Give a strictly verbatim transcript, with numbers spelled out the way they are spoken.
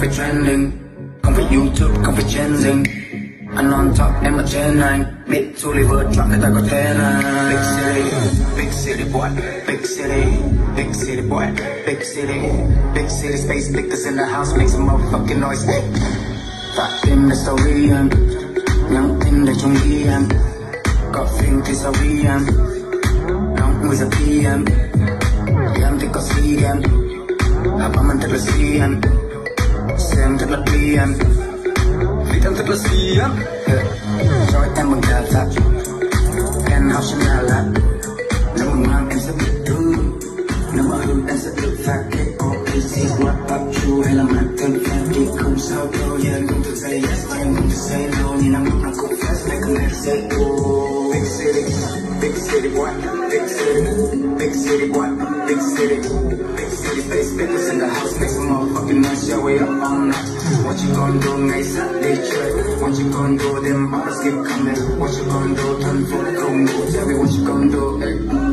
phải trending, không phải YouTube, không phải trending. Anh on top, em ở trên anh. Biết Oliver chọn người ta có thể là Big city, big city boy, big city, big city boy, big city, big city space, big in the house, make some motherfucking noise. Phát tin để story em, nhắn tin để trong ghi em. Có phim thì sao ghi em, nóng mười giờ pê em. Em thì có si em, hợp âm anh thật là si em. Xem thật là đi em, vì em thật là si em. Rồi em bằng cả thật, em học trên Đà Lạt. Nếu mà mang em sẽ bị thương, nếu mà hư em sẽ được phạt. Cái có cái gì what up you hay là mang thêm em đi không sao đâu. Yeah, em không thể say yes, em không thể say no. Nhìn em lúc nào cũng fresh, này không thể say oh. Big city, big city boy, big city, big city boy, big city, big city space, big in the house, make some motherfucking noise, yeah, we up all night. What you gonna do ngày sát đi chơi? What you gonna do, them bottles keep coming. What you gonna do, thân phố không ngủ, tell me what you gonna do, hey.